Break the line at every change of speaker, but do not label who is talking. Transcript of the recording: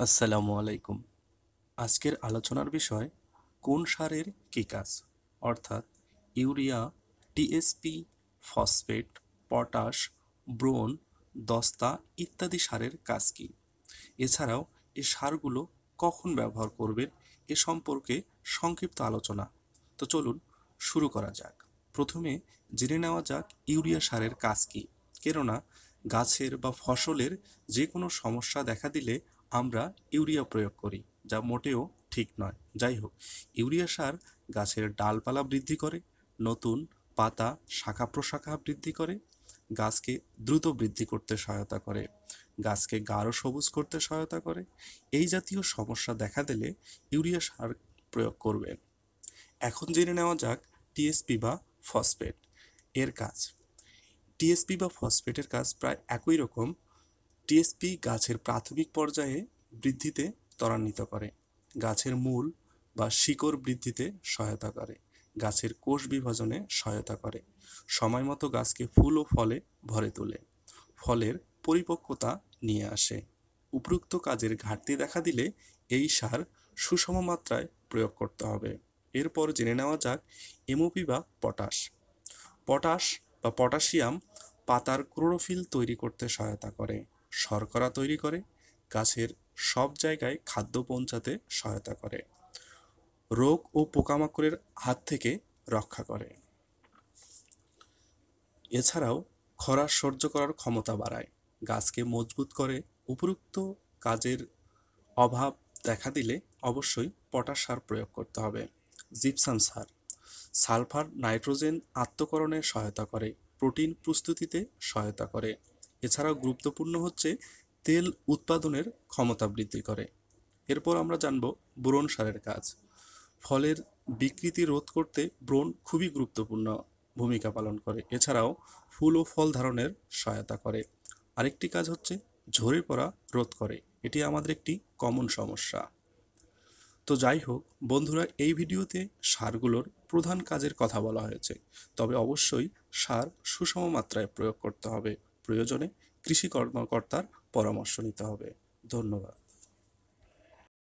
আসসালামু আলাইকুম। আজকের আলোচনার বিষয় কোন সারের কী কাজ, অর্থাৎ urea, TSP, phosphate, potash, boron, দস্তা ইত্যাদি সারের কাজ কী। এছাড়াও এই সারগুলো কখন ব্যবহার করবেন এ সম্পর্কে সংক্ষিপ্ত আলোচনা। তো চলুন শুরু করা যাক। প্রথমে জেনে নেওয়া যাক ইউরিয়া সারের কাজ কী। কেননা গাছের বা ফসলের যে কোনো সমস্যা দেখা দিলে আমরা ইউরিয়া প্রয়োগ করি, যা মোটেও ঠিক নয়। যাই হোক, ইউরিয়া সার গাছের ডালপালা বৃদ্ধি করে, নতুন পাতা শাখা প্রশাখা বৃদ্ধি করে, গাছকে দ্রুত বৃদ্ধি করতে সহায়তা করে, গাছকে গাঢ় সবুজ করতে সহায়তা করে। এই জাতীয় সমস্যা দেখা দিলে ইউরিয়া সার প্রয়োগ করবেন। এখন জেনে নেওয়া যাক টিএসপি বা ফসফেট এর কাজ। টিএসপি বা ফসফেটের কাজ প্রায় একই রকম। টিএসপি গাছের প্রাথমিক পর্যায়ে বৃদ্ধিতে ত্বরান্বিত করে, গাছের মূল বা শিকড় বৃদ্ধিতে সহায়তা করে, গাছের কোষ বিভাজনে সহায়তা করে, সময় মতো গাছকে ফুল ও ফলে ভরে তোলে, ফলের পরিপক্কতা নিয়ে আসে। উপরোক্ত কাজের ঘাটতি দেখা দিলে এই সার সুষম মাত্রায় প্রয়োগ করতে হবে। এরপর জেনে নেওয়া যাক এমওপি বা পটাশ। পটাশ বা পটাশিয়াম পাতার ক্লোরোফিল তৈরি করতে সহায়তা করে, শর্করা তৈরি করে, গাছের সব জায়গায় খাদ্য পৌঁছাতে সহায়তা করে, রোগ ও পোকামাকড়ের হাত থেকে রক্ষা করে। এছাড়াও খরা সহ্য করার ক্ষমতা বাড়ায়, গাছকে মজবুত করে। উপরোক্ত কাজের অভাব দেখা দিলে অবশ্যই পটাশ সার প্রয়োগ করতে হবে। জিপসাম সার সালফার নাইট্রোজেন আত্মকরণে সহায়তা করে, প্রোটিন প্রস্তুতিতে সহায়তা করে। এছাড়াও গুরুত্বপূর্ণ হচ্ছে তেল উৎপাদনের ক্ষমতা বৃদ্ধি করে। এরপর আমরা জানব বোরন সারের কাজ। ফলের বিকৃতি রোধ করতে ব্রোন খুবই গুরুত্বপূর্ণ ভূমিকা পালন করে। এছাড়াও ফুল ও ফল ধারণের সহায়তা করে। আরেকটি কাজ হচ্ছে ঝরে পড়া রোধ করে, এটি আমাদের একটি কমন সমস্যা। তো যাই হোক বন্ধুরা, এই ভিডিওতে সারগুলোর প্রধান কাজের কথা বলা হয়েছে, তবে অবশ্যই সার সুষম মাত্রায় প্রয়োগ করতে হবে। প্রয়োজনে কৃষি কর্মকর্তার পরামর্শ নিতে হবে। ধন্যবাদ।